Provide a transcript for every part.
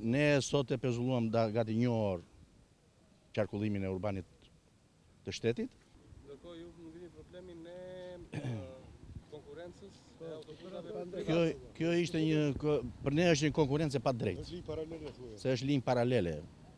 Ne sot e pezulluam gati 1 orë qarkullimin e urbanit të shtetit. Ndërkohë ju nuk keni problemin e konkurrencës e autobusave. Kjo ishte për ne është një konkurrencë pa drejtë. Se është linjë paralele.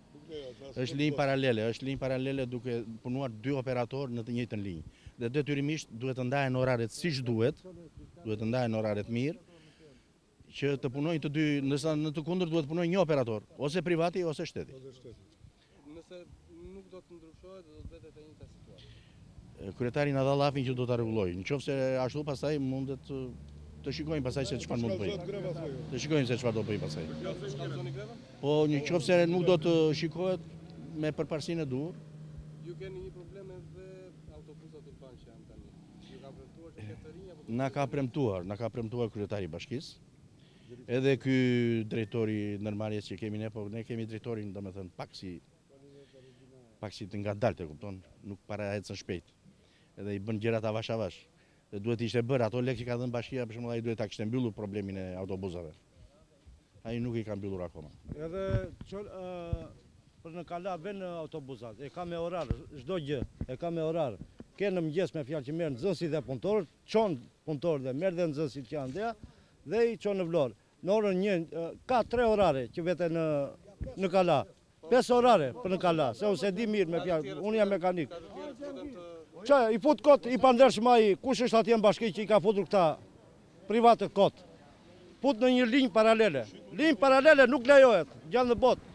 Është linjë paralele duke punuar 2 operatorë në të njëjtën linjë. Dhe detyrimisht duhet të ndahen oraret siç duhet, duhet të ndahen oraret mirë, që të punojnë të dy, nëse në të kundërt duhet të punojë një operator, ose privati ose shteti. Nëse nuk do të ndryshohet, do të vetet e njëjta situatë. Kryetari na dha llafin që do ta rregullojë. Nëse ashtu pastaj mundet të shikojmë pastaj se çfarë mund të bëjmë. Të shikojmë se çfarë do bëjmë pastaj. Po nëse nuk do të shikohet me përparësinë e duhur. Ju keni një problem edhe autobusat urban që janë tani. Ju ka premtuar që këtë rinj apo Na ka premtuar kryetari i bashkisë. Edhe ky drejtori ndërmarrjes që kemi ne, po ne kemi drejtorin, domethënë pak si të ngadaltë, kupton, nuk para ecën shpejt. Edhe i bën gjërat avash avash. Dhe duhet ishte bërë ato lekë që ka dhënë bashkia, për shembull ai duhet ta kishte mbyllur problemin e autobusave. Ai nuk i ka mbyllur akoma. Edhe për në kala vjen autobusat, e ka me orar, çdo gjë, e ka me orar. Ke në mëngjes me fjalë që merr nxënësit dhe punëtorët, çon punëtorët dhe merr dhe nxënësit që janë dia dhe i çon në Vlorë. Në orën 1 ka 3 orare që vete në kala. 5 orare për në kala, se unë se di mirë me fjalë, unë jam mekanik. Qa, i fut kot, i pandershëm ai, kush është atje në bashki që i ka futur këta privatët kot? Fut në një linjë paralele. Linjë paralele nuk lejohet, gjallë në botë.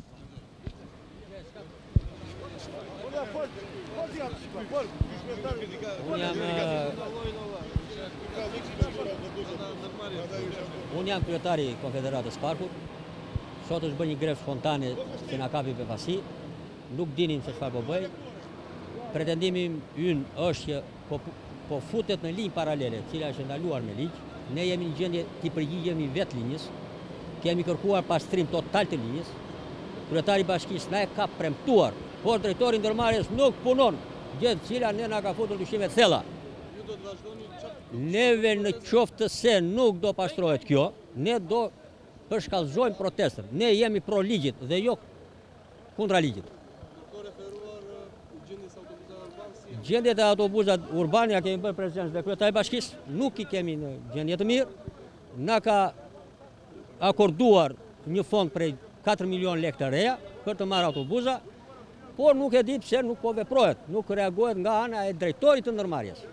Unë jam kryetari i Konfederatës Parkut. Sot është bërë një grevë spontane që na kapi befasi. Nuk dinim se çfarë po bëj. Pretendimi ynë është që po futet në linjë paralele, cila është ndaluar me ligj. Ne jemi në gjendje të përgjigjemi vetë linjës. Kemi kërkuar pastrim total të linjës. Kryetari i bashkisë na e ka premtuar, por drejtori i ndërmarrjes nuk punon, gjë e cila ne na ka futur dyshime thella. Ju do të vazhdoni Neve në qoftë se nuk do pastrohet kjo, ne do përshkallëzojmë protestën. Ne jemi pro ligjit dhe jo kundra ligjit. Të referuar gjendjes autobusave urban si Gjendjet e autobusat urban ja kemi bërë prezencë dhe kryetari i bashkisë, nuk i kemi në gjendje të mirë. Na ka akorduar një fond prej 4 milion lekë të reja për të marrë autobusa, por nuk e di pse nuk po veprohet, nuk reagohet nga ana e drejtorit të ndërmarrjes.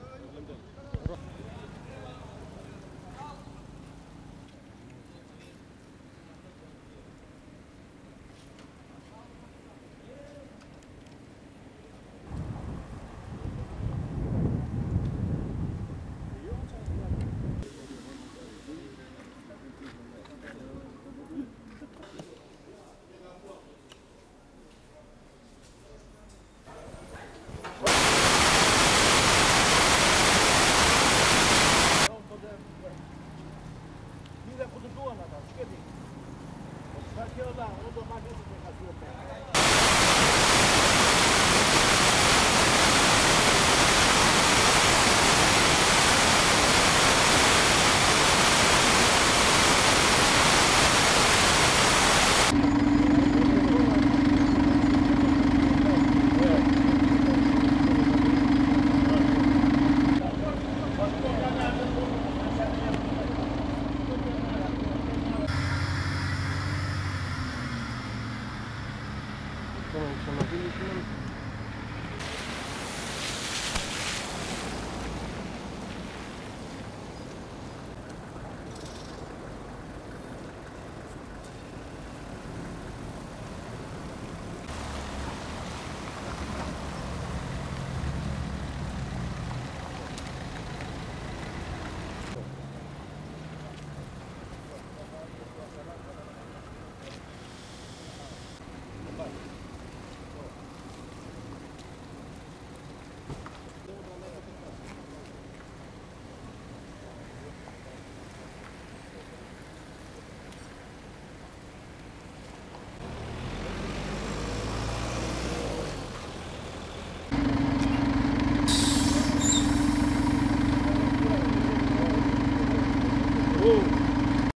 Oh.